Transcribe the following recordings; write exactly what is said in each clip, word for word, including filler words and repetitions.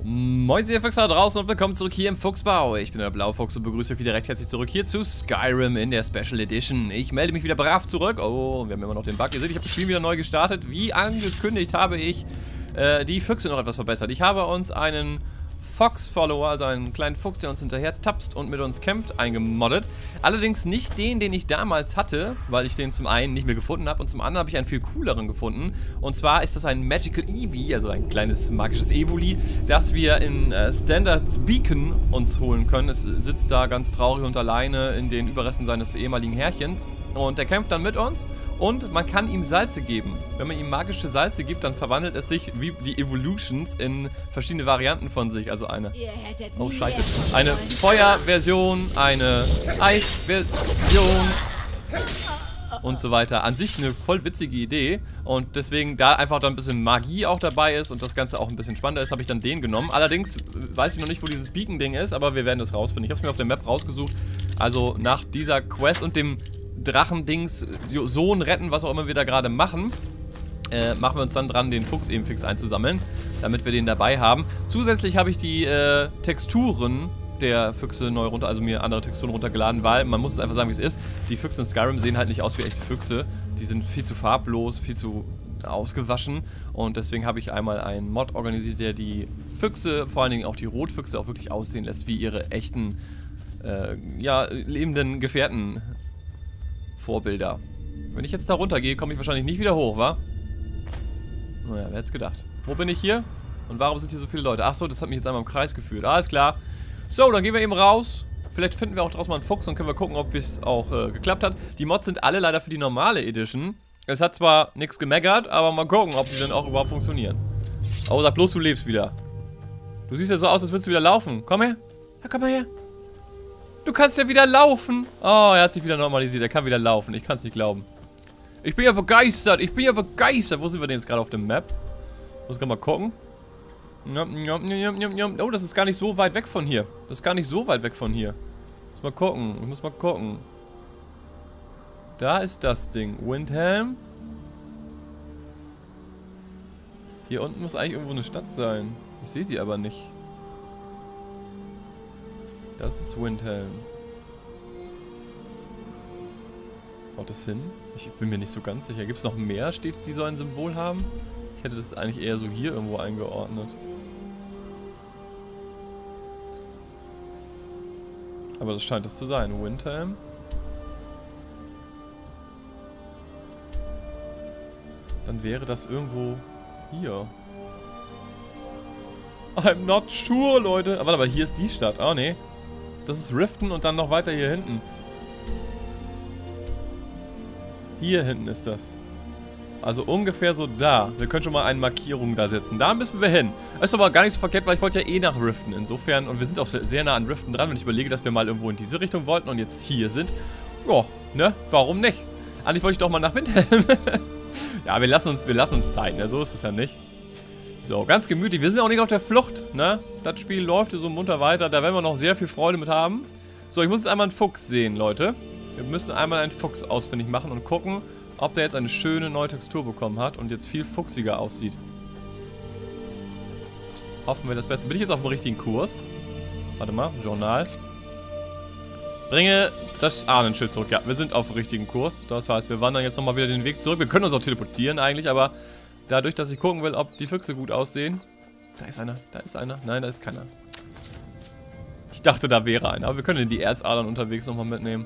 Moin, ihr Füchse da draußen und willkommen zurück hier im Fuchsbau. Ich bin der Blaufuchs und begrüße euch wieder recht herzlich zurück hier zu Skyrim in der Special Edition. Ich melde mich wieder brav zurück. Oh, wir haben immer noch den Bug. Ihr seht, ich habe das Spiel wieder neu gestartet. Wie angekündigt habe ich äh, die Füchse noch etwas verbessert. Ich habe uns einen Fox-Follower, also einen kleinen Fuchs, der uns hinterher tapst und mit uns kämpft, eingemoddet. Allerdings nicht den, den ich damals hatte, weil ich den zum einen nicht mehr gefunden habe und zum anderen habe ich einen viel cooleren gefunden. Und zwar ist das ein Magical Eevee, also ein kleines magisches Evoli, das wir in äh, Standard Beacon uns holen können. Es sitzt da ganz traurig und alleine in den Überresten seines ehemaligen Herrchens. Und der kämpft dann mit uns und man kann ihm Salze geben. Wenn man ihm magische Salze gibt, dann verwandelt es sich wie die Evolutions in verschiedene Varianten von sich. Also eine... Oh, scheiße. Eine Feuerversion, eine Eisversion und so weiter. An sich eine voll witzige Idee. Und deswegen, da einfach dann ein bisschen Magie auch dabei ist und das Ganze auch ein bisschen spannender ist, habe ich dann den genommen. Allerdings weiß ich noch nicht, wo dieses Beacon-Ding ist, aber wir werden das rausfinden. Ich habe es mir auf der Map rausgesucht. Also nach dieser Quest und dem Drachendings, Sohn retten, was auch immer wir da gerade machen, äh, machen wir uns dann dran, den Fuchs eben fix einzusammeln, damit wir den dabei haben. Zusätzlich habe ich die äh, Texturen der Füchse neu runter, also mir andere Texturen runtergeladen, weil, man muss es einfach sagen, wie es ist, die Füchse in Skyrim sehen halt nicht aus wie echte Füchse. Die sind viel zu farblos, viel zu ausgewaschen und deswegen habe ich einmal einen Mod organisiert, der die Füchse, vor allen Dingen auch die Rotfüchse, auch wirklich aussehen lässt wie ihre echten, äh, ja, lebenden Gefährten. Vorbilder. Wenn ich jetzt da runter gehe, komme ich wahrscheinlich nicht wieder hoch, wa? Naja, wer hätte es gedacht. Wo bin ich hier? Und warum sind hier so viele Leute? Achso, das hat mich jetzt einmal im Kreis geführt. Alles klar. So, dann gehen wir eben raus. Vielleicht finden wir auch draußen mal einen Fuchs und können wir gucken, ob es auch äh, geklappt hat. Die Mods sind alle leider für die normale Edition. Es hat zwar nichts gemeckert, aber mal gucken, ob die dann auch überhaupt funktionieren. Oh, sag bloß, du lebst wieder. Du siehst ja so aus, als würdest du wieder laufen. Komm her. Ja, komm mal her. Du kannst ja wieder laufen. Oh, er hat sich wieder normalisiert. Er kann wieder laufen. Ich kann es nicht glauben. Ich bin ja begeistert. Ich bin ja begeistert. Wo sind wir denn jetzt gerade auf der Map? Muss gerade mal gucken. Oh, das ist gar nicht so weit weg von hier. Das ist gar nicht so weit weg von hier. Muss mal gucken. Ich muss mal gucken. Da ist das Ding. Windhelm. Hier unten muss eigentlich irgendwo eine Stadt sein. Ich sehe sie aber nicht. Das ist Windhelm. Haut das hin? Ich bin mir nicht so ganz sicher. Gibt es noch mehr Städte, die so ein Symbol haben? Ich hätte das eigentlich eher so hier irgendwo eingeordnet. Aber das scheint es zu sein. Windhelm. Dann wäre das irgendwo hier. I'm not sure, Leute. Aber, aber hier ist die Stadt. Oh, nee. Das ist Riften und dann noch weiter hier hinten. Hier hinten ist das. Also ungefähr so da. Wir können schon mal eine Markierung da setzen. Da müssen wir hin. Das ist aber gar nicht so verkehrt, weil ich wollte ja eh nach Riften. Insofern, und wir sind auch sehr nah an Riften dran, wenn ich überlege, dass wir mal irgendwo in diese Richtung wollten und jetzt hier sind. Ja, ne? Warum nicht? Eigentlich wollte ich doch mal nach Windhelm. Ja, wir lassen uns, wir lassen uns Zeit, ne? So ist es ja nicht. So, ganz gemütlich. Wir sind auch nicht auf der Flucht, ne? Das Spiel läuft so munter weiter. Da werden wir noch sehr viel Freude mit haben. So, ich muss jetzt einmal einen Fuchs sehen, Leute. Wir müssen einmal einen Fuchs ausfindig machen und gucken, ob der jetzt eine schöne neue Textur bekommen hat und jetzt viel fuchsiger aussieht. Hoffen wir das Beste. Bin ich jetzt auf dem richtigen Kurs? Warte mal, Journal. Bringe das Ahnenschild zurück. Ja, wir sind auf dem richtigen Kurs. Das heißt, wir wandern jetzt nochmal wieder den Weg zurück. Wir können uns auch teleportieren eigentlich, aber dadurch, dass ich gucken will, ob die Füchse gut aussehen. Da ist einer, da ist einer. Nein, da ist keiner. Ich dachte, da wäre einer. Aber wir können die Erzadern unterwegs nochmal mitnehmen.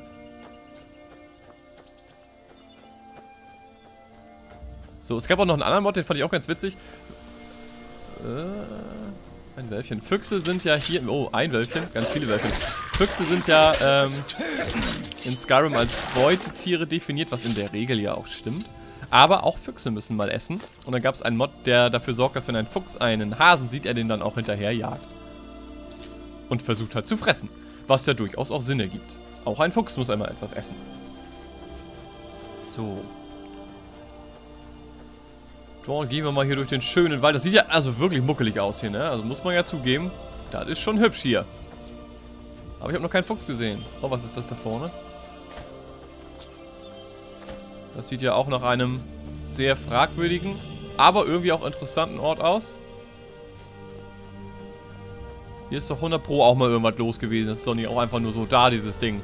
So, es gab auch noch einen anderen Mod, den fand ich auch ganz witzig. Äh, ein Wölfchen. Füchse sind ja hier... Oh, ein Wölfchen. Ganz viele Wölfchen. Füchse sind ja ähm, in Skyrim als Beutetiere definiert, was in der Regel ja auch stimmt. Aber auch Füchse müssen mal essen. Und dann gab es einen Mod, der dafür sorgt, dass wenn ein Fuchs einen Hasen sieht, er den dann auch hinterher jagt. Und versucht halt zu fressen. Was ja durchaus auch Sinn ergibt. Auch ein Fuchs muss einmal etwas essen. So. So, gehen wir mal hier durch den schönen Wald. Das sieht ja also wirklich muckelig aus hier, ne? Also muss man ja zugeben. Das ist schon hübsch hier. Aber ich habe noch keinen Fuchs gesehen. Oh, was ist das da vorne? Das sieht ja auch nach einem sehr fragwürdigen, aber irgendwie auch interessanten Ort aus. Hier ist doch hundert Pro auch mal irgendwas los gewesen. Das ist doch nicht auch einfach nur so da, dieses Ding.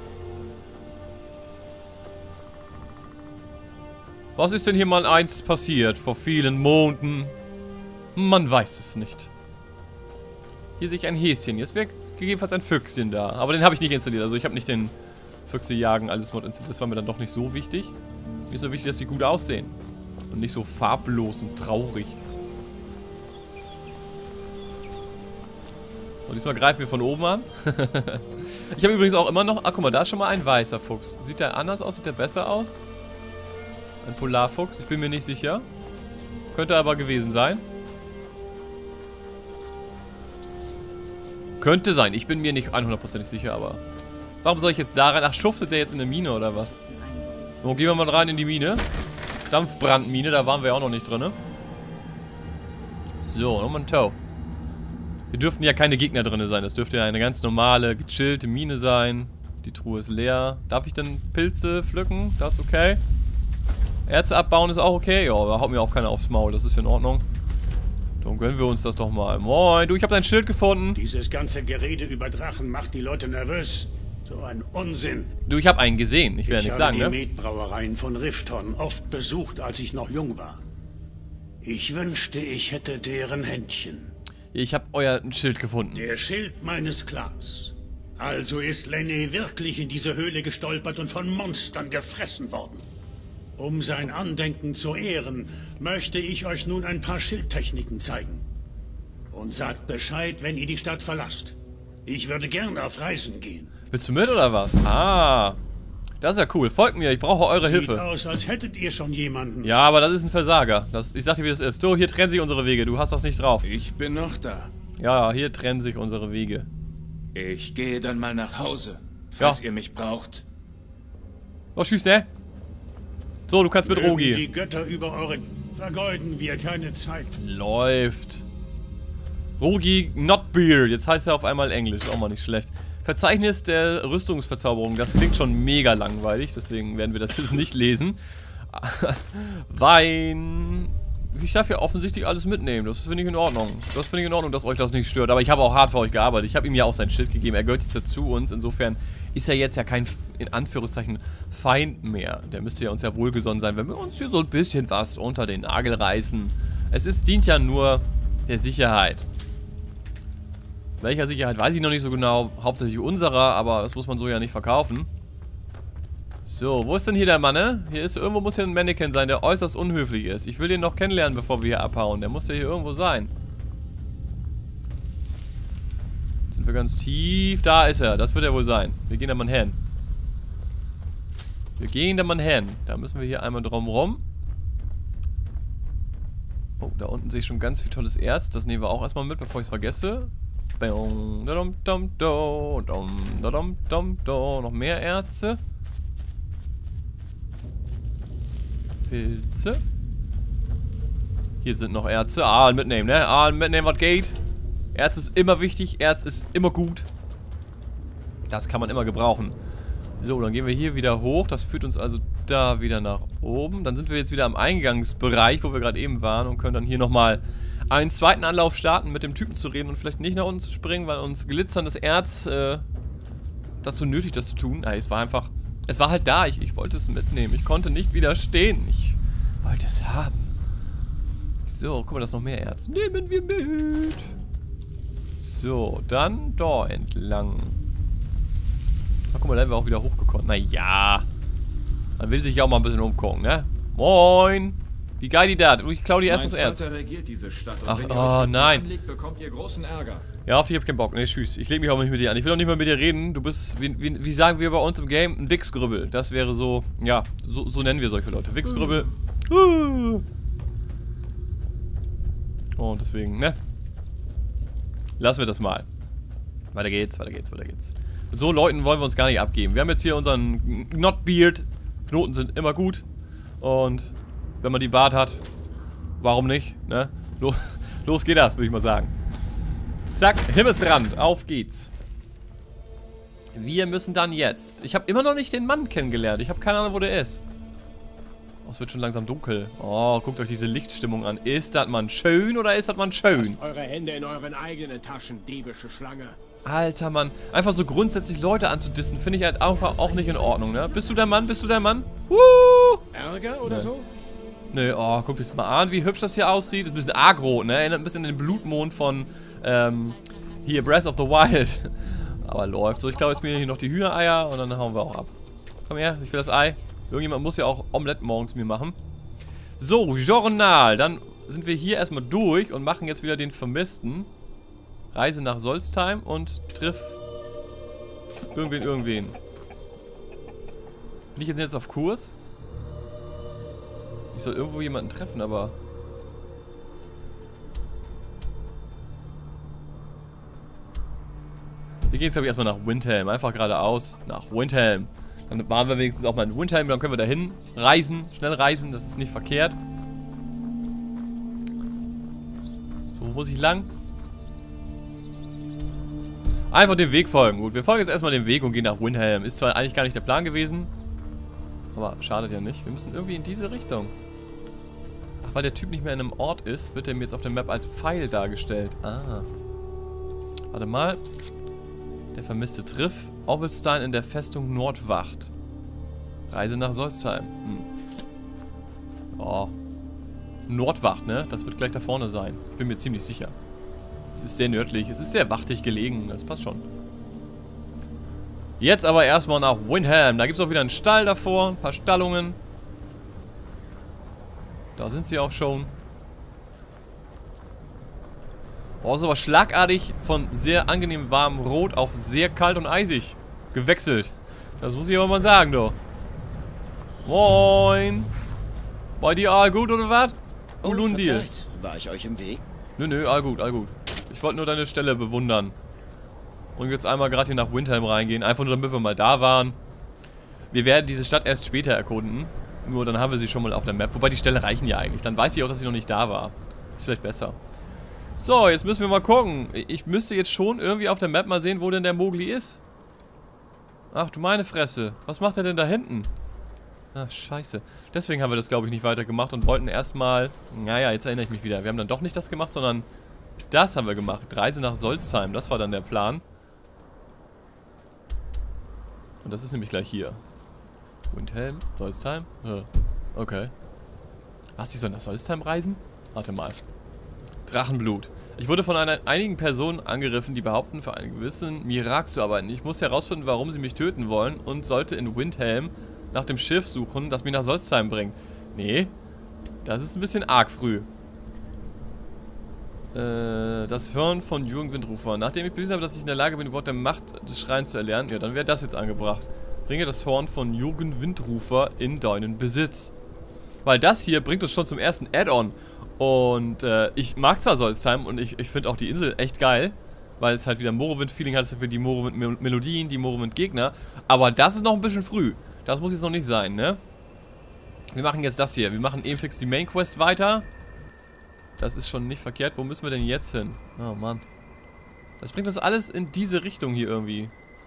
Was ist denn hier mal eins passiert vor vielen Monaten? Man weiß es nicht. Hier sehe ich ein Häschen. Jetzt wäre gegebenenfalls ein Füchschen da. Aber den habe ich nicht installiert. Also ich habe nicht den Füchse jagen alles Mod installiert. Das war mir dann doch nicht so wichtig. Mir ist so wichtig, dass die gut aussehen. Und nicht so farblos und traurig. So, diesmal greifen wir von oben an. Ich habe übrigens auch immer noch... Ach, guck mal, da ist schon mal ein weißer Fuchs. Sieht der anders aus? Sieht der besser aus? Ein Polarfuchs? Ich bin mir nicht sicher. Könnte aber gewesen sein. Könnte sein. Ich bin mir nicht hundertprozentig sicher, aber... Warum soll ich jetzt da rein? Ach, schuftet der jetzt in der Mine oder was? So, gehen wir mal rein in die Mine. Dampfbrandmine, da waren wir auch noch nicht drin. So, nochmal ein Tau. Hier dürften ja keine Gegner drin sein. Das dürfte ja eine ganz normale, gechillte Mine sein. Die Truhe ist leer. Darf ich denn Pilze pflücken? Das ist okay. Erze abbauen ist auch okay. Ja, da haut mir auch keiner aufs Maul. Das ist in Ordnung. Dann gönnen wir uns das doch mal. Moin, du, ich habe dein Schild gefunden. Dieses ganze Gerede über Drachen macht die Leute nervös. So ein Unsinn. Du, ich habe einen gesehen. Ich will ja nicht sagen, ne? Ich habe die Metbrauereien von Rifton oft besucht, als ich noch jung war. Ich wünschte, ich hätte deren Händchen. Ich habe euer Schild gefunden. Der Schild meines Clans. Also ist Lenny wirklich in diese Höhle gestolpert und von Monstern gefressen worden. Um sein Andenken zu ehren, möchte ich euch nun ein paar Schildtechniken zeigen. Und sagt Bescheid, wenn ihr die Stadt verlasst. Ich würde gern auf Reisen gehen. Willst du mit oder was? Ah, das ist ja cool. Folgt mir, ich brauche eure Sieht Hilfe. aus, als hättet ihr schon jemanden. Ja, aber das ist ein Versager. Das, ich sag dir, wie das ist. Du, hier trennen sich unsere Wege. Du hast das nicht drauf. Ich bin noch da. Ja, hier trennen sich unsere Wege. Ich gehe dann mal nach Hause, falls Ja. ihr mich braucht. Oh, tschüss, ne? So, du kannst mit Mögen Rogi. die Götter über eure... Vergeuden wir keine Zeit. Läuft. Rogi Notbeard. Jetzt heißt er auf einmal Englisch. Auch mal nicht schlecht. Verzeichnis der Rüstungsverzauberung. Das klingt schon mega langweilig. Deswegen werden wir das jetzt nicht lesen. Wein. Ich darf ja offensichtlich alles mitnehmen. Das finde ich in Ordnung. Das finde ich in Ordnung, dass euch das nicht stört. Aber ich habe auch hart für euch gearbeitet. Ich habe ihm ja auch sein Schild gegeben. Er gehört jetzt ja zu uns. Insofern ist er jetzt ja kein, in Anführungszeichen, Feind mehr. Der müsste ja uns ja wohlgesonnen sein, wenn wir uns hier so ein bisschen was unter den Nagel reißen. Es ist, dient ja nur der Sicherheit. Welcher Sicherheit, weiß ich noch nicht so genau. Hauptsächlich unserer, aber das muss man so ja nicht verkaufen. So, wo ist denn hier der Mann, ne? Hier ist, irgendwo muss hier ein Mannequin sein, der äußerst unhöflich ist. Ich will den noch kennenlernen, bevor wir hier abhauen. Der muss ja hier irgendwo sein. Sind wir ganz tief? Da ist er, das wird er wohl sein. Wir gehen da mal hin. Wir gehen da mal hin. Da müssen wir hier einmal drum rum. Oh, da unten sehe ich schon ganz viel tolles Erz. Das nehmen wir auch erstmal mit, bevor ich es vergesse. Noch mehr Erze. Pilze. Hier sind noch Erze. Ah, mitnehmen, ne? Ah, mitnehmen, was geht. Erz ist immer wichtig. Erz ist immer gut. Das kann man immer gebrauchen. So, dann gehen wir hier wieder hoch. Das führt uns also da wieder nach oben. Dann sind wir jetzt wieder am Eingangsbereich, wo wir gerade eben waren. Und können dann hier nochmal einen zweiten Anlauf starten, mit dem Typen zu reden. Und vielleicht nicht nach unten zu springen, weil uns glitzerndes Erz äh, dazu nötigt, das zu tun. Ja, es war einfach... Es war halt da, ich, ich wollte es mitnehmen. Ich konnte nicht widerstehen. Ich wollte es haben. So, guck mal, da ist noch mehr Erz. Nehmen wir mit. So, dann da entlang. Ach, guck mal, da haben wir auch wieder hochgekommen. Naja. Man will sich ja auch mal ein bisschen umgucken, ne? Moin. Wie geil die da? Ich klau die erst das Erz. regiert diese Stadt und Ach, wenn ihr oh euch mit nein. anlegt, bekommt ihr großen Ärger. Ja, auf dich hab ich keinen Bock. Ne, tschüss. Ich leg mich auch nicht mit dir an. Ich will auch nicht mehr mit dir reden. Du bist, wie, wie, wie sagen wir bei uns im Game, ein Wichsgrübbel. Das wäre so, ja, so, so nennen wir solche Leute. Wichsgrübbel. Uh. Und deswegen, ne? Lassen wir das mal. Weiter geht's, weiter geht's, weiter geht's. Mit so Leuten wollen wir uns gar nicht abgeben. Wir haben jetzt hier unseren Notbeard. Knoten sind immer gut. Und wenn man die Bart hat, warum nicht, ne? Los, los geht das, würde ich mal sagen. Zack, Himmelsrand, auf geht's. Wir müssen dann jetzt... Ich habe immer noch nicht den Mann kennengelernt. Ich habe keine Ahnung, wo der ist. Oh, es wird schon langsam dunkel. Oh, guckt euch diese Lichtstimmung an. Ist das mal schön oder ist das mal schön? Lasst eure Hände in euren eigenen Taschen, diebische Schlange. Alter Mann. Einfach so grundsätzlich Leute anzudissen, finde ich halt einfach auch nicht in Ordnung, ne? Bist du der Mann? Bist du der Mann? Woo! Ärger oder Nee. so? Nö, oh, guckt euch das mal an, wie hübsch das hier aussieht. Ist ein bisschen agro, ne? Erinnert ein bisschen an den Blutmond von, ähm, hier Breath of the Wild. Aber läuft so. Ich glaube, jetzt mir hier noch die Hühnereier und dann hauen wir auch ab. Komm her, ich will das Ei. Irgendjemand muss ja auch Omelette morgens mir machen. So, Journal. Dann sind wir hier erstmal durch und machen jetzt wieder den Vermissten. Reise nach Solstheim und triff irgendwen, irgendwen. Bin ich jetzt jetzt auf Kurs? Ich soll irgendwo jemanden treffen, aber... Wir gehen jetzt, glaube ich, erstmal nach Windhelm. Einfach geradeaus nach Windhelm. Dann waren wir wenigstens auch mal in Windhelm, dann können wir dahin reisen, schnell reisen, das ist nicht verkehrt. So, wo muss ich lang? Einfach dem Weg folgen. Gut, wir folgen jetzt erstmal dem Weg und gehen nach Windhelm. Ist zwar eigentlich gar nicht der Plan gewesen, aber schadet ja nicht. Wir müssen irgendwie in diese Richtung. Ach, weil der Typ nicht mehr in einem Ort ist, wird er mir jetzt auf der Map als Pfeil dargestellt. Ah. Warte mal. Der vermisste Triff. Orwellstein in der Festung Nordwacht. Reise nach Solstheim. Hm. Oh. Nordwacht, ne? Das wird gleich da vorne sein. Ich bin mir ziemlich sicher. Es ist sehr nördlich. Es ist sehr wachtig gelegen. Das passt schon. Jetzt aber erstmal nach Windhelm. Da gibt es auch wieder einen Stall davor. Ein paar Stallungen. Da sind sie auch schon. Oh, ist aber schlagartig von sehr angenehm warmem Rot auf sehr kalt und eisig gewechselt. Das muss ich aber mal sagen, du. Moin. Bei dir all gut oder was? Oh, Ulundil. verzeiht. War ich euch im Weg? Nö, nö, all gut, all gut. Ich wollte nur deine Stelle bewundern. Und jetzt einmal gerade hier nach Windhelm reingehen. Einfach nur, damit wir mal da waren. Wir werden diese Stadt erst später erkunden. Nur dann haben wir sie schon mal auf der Map. Wobei die Stelle reichen ja eigentlich. Dann weiß ich auch, dass sie noch nicht da war. Ist vielleicht besser. So, jetzt müssen wir mal gucken. Ich müsste jetzt schon irgendwie auf der Map mal sehen, wo denn der Mogli ist. Ach du meine Fresse. Was macht er denn da hinten? Ach, scheiße. Deswegen haben wir das, glaube ich, nicht weitergemacht und wollten erstmal... Naja, jetzt erinnere ich mich wieder. Wir haben dann doch nicht das gemacht, sondern das haben wir gemacht. Reise nach Solstheim. Das war dann der Plan. Und das ist nämlich gleich hier. Windhelm? Solstheim? Äh, okay. Was, die sollen nach Solstheim reisen? Warte mal. Drachenblut. Ich wurde von einer, einigen Personen angegriffen, die behaupten, für einen gewissen Mirak zu arbeiten. Ich muss herausfinden, warum sie mich töten wollen und sollte in Windhelm nach dem Schiff suchen, das mich nach Solstheim bringt. Nee, das ist ein bisschen arg früh. Äh, das Hören von Jürgen Windrufer. Nachdem ich bewiesen habe, dass ich in der Lage bin, die Worte der Macht des Schreins zu erlernen, ja, dann wäre das jetzt angebracht. Bringe das Horn von Jürgen Windrufer in deinen Besitz. Weil das hier bringt uns schon zum ersten Add-on. Und äh, ich mag zwar Solstheim und ich, ich finde auch die Insel echt geil, weil es halt wieder Morrowind-Feeling hat, es für die Morrowind-Melodien, die Morrowind-Gegner. Aber das ist noch ein bisschen früh. Das muss jetzt noch nicht sein, ne? Wir machen jetzt das hier. Wir machen eben fix die Main-Quest weiter. Das ist schon nicht verkehrt. Wo müssen wir denn jetzt hin? Oh, Mann. Das bringt uns alles in diese Richtung hier irgendwie.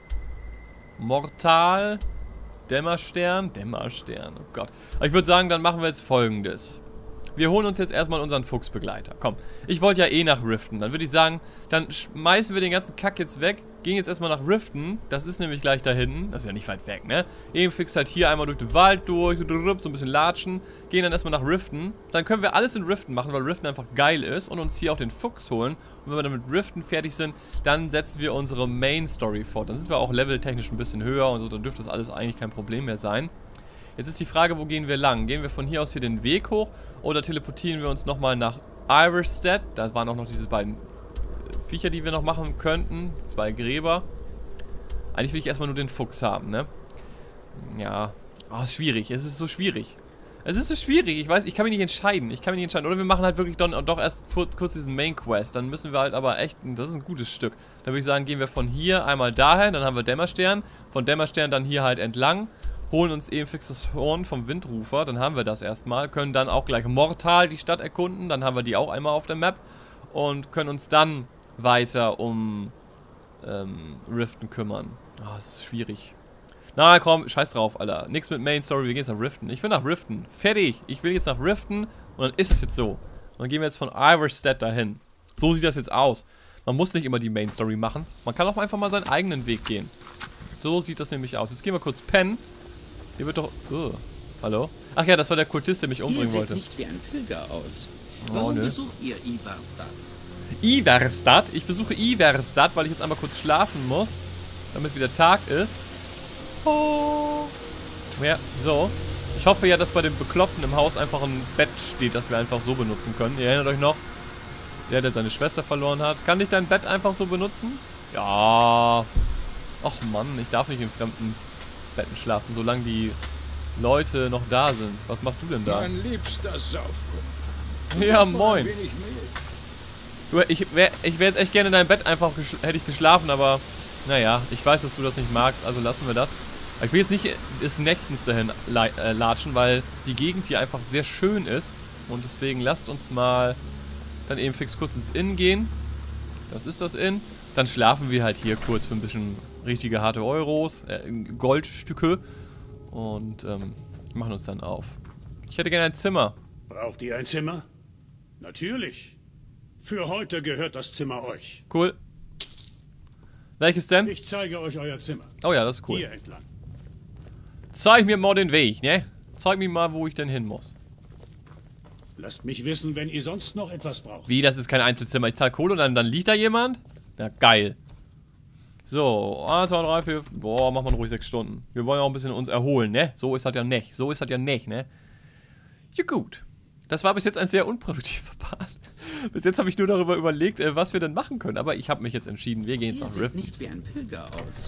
Mortal. Dämmerstern. Dämmerstern. Oh Gott. Aber ich würde sagen, dann machen wir jetzt Folgendes. Wir holen uns jetzt erstmal unseren Fuchsbegleiter. Komm, ich wollte ja eh nach Riften. Dann würde ich sagen, dann schmeißen wir den ganzen Kack jetzt weg. Gehen jetzt erstmal nach Riften. Das ist nämlich gleich da hinten. Das ist ja nicht weit weg, ne? Eben fix halt hier einmal durch den Wald durch. So ein bisschen latschen. Gehen dann erstmal nach Riften. Dann können wir alles in Riften machen, weil Riften einfach geil ist. Und uns hier auch den Fuchs holen. Und wenn wir dann mit Riften fertig sind, dann setzen wir unsere Main Story fort. Dann sind wir auch leveltechnisch ein bisschen höher und so. Dann dürfte das alles eigentlich kein Problem mehr sein. Jetzt ist die Frage, wo gehen wir lang? Gehen wir von hier aus hier den Weg hoch oder teleportieren wir uns nochmal nach Iverstead? Da waren auch noch diese beiden Viecher, die wir noch machen könnten. Zwei Gräber. Eigentlich will ich erstmal nur den Fuchs haben, ne? Ja. Oh, ist schwierig. Es ist so schwierig. Es ist so schwierig. Ich weiß, ich kann mich nicht entscheiden. Ich kann mich nicht entscheiden. Oder wir machen halt wirklich doch, doch erst kurz diesen Main Quest. Dann müssen wir halt aber echt... Das ist ein gutes Stück. Dann würde ich sagen, gehen wir von hier einmal dahin. Dann haben wir Dämmerstern. Von Dämmerstern dann hier halt entlang. Holen uns eben fix das Horn vom Windrufer, dann haben wir das erstmal, können dann auch gleich Mortal die Stadt erkunden, dann haben wir die auch einmal auf der Map und können uns dann weiter um ähm, Riften kümmern. Ah, oh, das ist schwierig. Na komm, scheiß drauf, Alter. Nix mit Main Story, wir gehen jetzt nach Riften. Ich will nach Riften. Fertig. Ich will jetzt nach Riften und dann ist es jetzt so. Und dann gehen wir jetzt von Iverstead dahin. So sieht das jetzt aus. Man muss nicht immer die Main Story machen. Man kann auch einfach mal seinen eigenen Weg gehen. So sieht das nämlich aus. Jetzt gehen wir kurz pennen. Hier wird doch... Uh, hallo? Ach ja, das war der Kultist, der mich umbringen Ihr wollte. seht nicht wie ein Pilger aus. Oh, Warum nö. besucht ihr Ivarstad? Iverstead. Ich besuche Iverstead, weil ich jetzt einmal kurz schlafen muss, damit wieder Tag ist. Oh. Ja, so. Ich hoffe ja, dass bei dem Bekloppten im Haus einfach ein Bett steht, das wir einfach so benutzen können. Ihr erinnert euch noch? Der, der seine Schwester verloren hat. Kann ich dein Bett einfach so benutzen? Ja. Och Mann, ich darf nicht in fremden Betten schlafen, solange die Leute noch da sind. Was machst du denn da? Mein liebster Saufkuchen. Ja, moin. Ein wenig Milch. Du, ich wäre ich wär jetzt echt gerne in deinem Bett einfach, hätte ich geschlafen, aber naja, ich weiß, dass du das nicht magst, also lassen wir das. Aber ich will jetzt nicht des Nächtens dahin äh, latschen, weil die Gegend hier einfach sehr schön ist. Und deswegen lasst uns mal dann eben fix kurz ins Inn gehen. Das ist das Inn. Dann schlafen wir halt hier kurz für ein bisschen richtige harte Euros, äh, Goldstücke. Und ähm, machen uns dann auf. Ich hätte gerne ein Zimmer. Braucht ihr ein Zimmer? Natürlich. Für heute gehört das Zimmer euch. Cool. Welches denn? Ich zeige euch euer Zimmer. Oh ja, das ist cool. Hier entlang. Zeig mir mal den Weg, ne? Zeig mir mal, wo ich denn hin muss. Lasst mich wissen, wenn ihr sonst noch etwas braucht. Wie, das ist kein Einzelzimmer. Ich zahle Kohle und dann, dann liegt da jemand? Na, geil. So, eins, zwei, drei, vier, boah, machen wir ruhig sechs Stunden. Wir wollen ja auch ein bisschen uns erholen, ne? So ist das ja nicht. So ist das ja nicht, ne? Ja, gut. Das war bis jetzt ein sehr unproduktiver Part. Bis jetzt habe ich nur darüber überlegt, äh, was wir denn machen können. Aber ich habe mich jetzt entschieden, wir gehen jetzt Ihr nach seht Rift. nicht wie ein Pilger aus.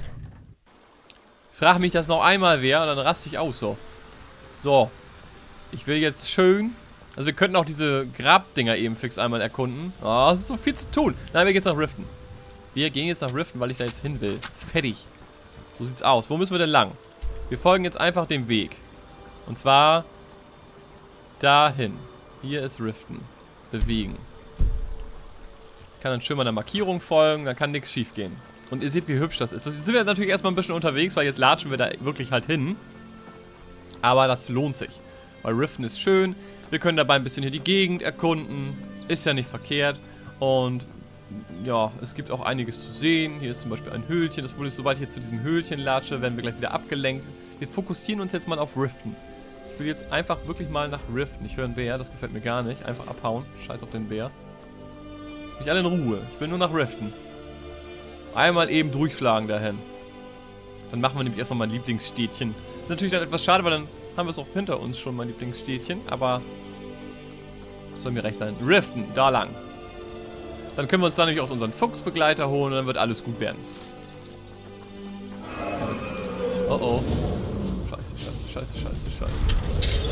Frag mich das noch einmal wer und dann raste ich aus, so. So. Ich will jetzt schön... Also wir könnten auch diese Grabdinger eben fix einmal erkunden. Oh, es ist so viel zu tun. Nein, wir gehen jetzt nach Riften. Wir gehen jetzt nach Riften, weil ich da jetzt hin will. Fertig. So sieht's aus. Wo müssen wir denn lang? Wir folgen jetzt einfach dem Weg. Und zwar... dahin. Hier ist Riften. Bewegen. Ich kann dann schön meiner Markierung folgen, dann kann nichts schief gehen. Und ihr seht, wie hübsch das ist. Jetzt sind wir natürlich erstmal ein bisschen unterwegs, weil jetzt latschen wir da wirklich halt hin. Aber das lohnt sich. Weil Riften ist schön. Wir können dabei ein bisschen hier die Gegend erkunden. Ist ja nicht verkehrt. Und ja, es gibt auch einiges zu sehen. Hier ist zum Beispiel ein Höhlchen. Das Problem ist, sobald ich jetzt zu diesem Höhlchen latsche, werden wir gleich wieder abgelenkt. Wir fokussieren uns jetzt mal auf Riften. Ich will jetzt einfach wirklich mal nach Riften. Ich höre einen Bär, das gefällt mir gar nicht. Einfach abhauen. Scheiß auf den Bär. Mich alle in Ruhe. Ich will nur nach Riften. Einmal eben durchschlagen dahin. Dann machen wir nämlich erstmal mein Lieblingsstädtchen. Ist natürlich dann etwas schade, weil dann haben wir es auch hinter uns schon, mein Lieblingsstädtchen. Aber soll mir recht sein. Riften, da lang. Dann können wir uns dann nämlich auch unseren Fuchsbegleiter holen und dann wird alles gut werden. Oh oh. Scheiße, scheiße, scheiße, scheiße, scheiße.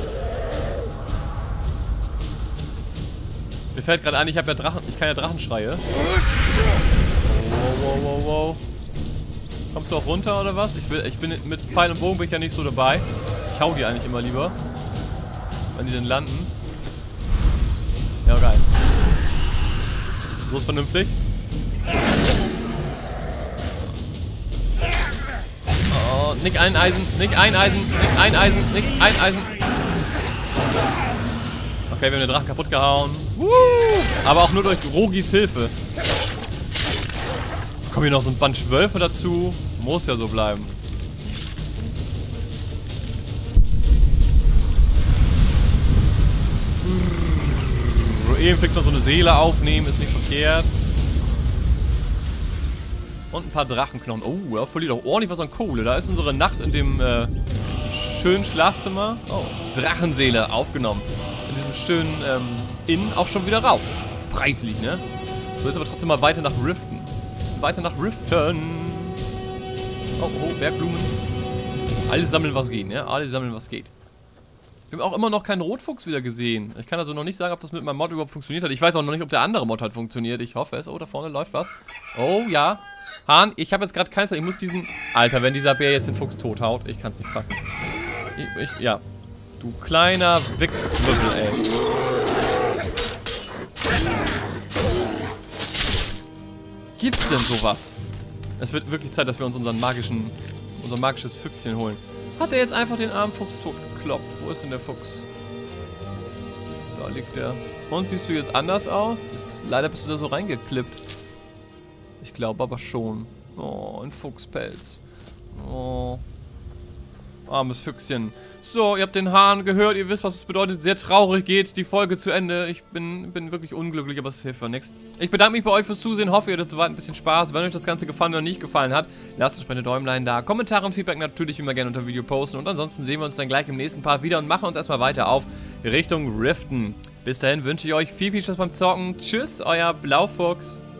Mir fällt gerade ein, ich habe ja Drachen. Ich kann ja Drachenschreie. Wow, wow, wow, wow. Kommst du auch runter oder was? Ich will, ich bin mit Pfeil und Bogen bin ich ja nicht so dabei. Ich hau die eigentlich immer lieber. Wenn die denn landen. Ja, geil. So ist vernünftig. Oh, nicht ein Eisen, nicht ein Eisen, nicht ein Eisen, nicht ein Eisen. Okay, wir haben den Drachen kaputt gehauen. Woo! Aber auch nur durch Rogis Hilfe. Kommen hier noch so ein Band Wölfe dazu. Muss ja so bleiben. Eben fix mal so eine Seele aufnehmen, ist nicht verkehrt. Und ein paar Drachenknochen. Oh, er verliert auch ordentlich was an Kohle. Da ist unsere Nacht in dem äh, schönen Schlafzimmer. Oh, Drachenseele aufgenommen. In diesem schönen ähm, Inn auch schon wieder raus. Preislich, ne? So, jetzt aber trotzdem mal weiter nach Riften. Ein bisschen weiter nach Riften. Oh, oh, Bergblumen. Alle sammeln, was geht, ne? Alle sammeln, was geht. Wir haben auch immer noch keinen Rotfuchs wieder gesehen. Ich kann also noch nicht sagen, ob das mit meinem Mod überhaupt funktioniert hat. Ich weiß auch noch nicht, ob der andere Mod halt funktioniert. Ich hoffe es. Oh, da vorne läuft was. Oh, ja. Hahn, ich habe jetzt gerade keins. Ich muss diesen... Alter, wenn dieser Bär jetzt den Fuchs tothaut. Ich kann es nicht fassen. Ich, ich, ja. Du kleiner Wichsmüppel, ey. Gibt's denn sowas? Es wird wirklich Zeit, dass wir uns unseren magischen unser magisches Füchschen holen. Hat er jetzt einfach den armen Fuchs totgekloppt? Wo ist denn der Fuchs? Da liegt er. Und siehst du jetzt anders aus? Ist, leider bist du da so reingeklippt. Ich glaube aber schon. Oh, ein Fuchspelz. Oh. Armes Füchschen. So, ihr habt den Hahn gehört, ihr wisst, was es bedeutet. Sehr traurig geht die Folge zu Ende. Ich bin, bin wirklich unglücklich, aber es hilft ja nichts. Ich bedanke mich bei euch fürs Zusehen, hoffe, ihr hattet soweit ein bisschen Spaß. Wenn euch das Ganze gefallen oder nicht gefallen hat, lasst uns meine Däumlein da. Kommentare und Feedback natürlich immer gerne unter dem Video posten. Und ansonsten sehen wir uns dann gleich im nächsten Part wieder und machen uns erstmal weiter auf Richtung Riften. Bis dahin wünsche ich euch viel, viel Spaß beim Zocken. Tschüss, euer Blaufuchs.